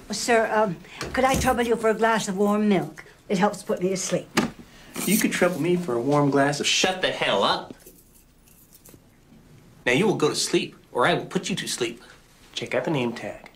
Sir, could I trouble you for a glass of warm milk? It helps put me to sleep. You could trouble me for a warm glass of shut the hell up. Now you will go to sleep, or I will put you to sleep. Check out the name tag.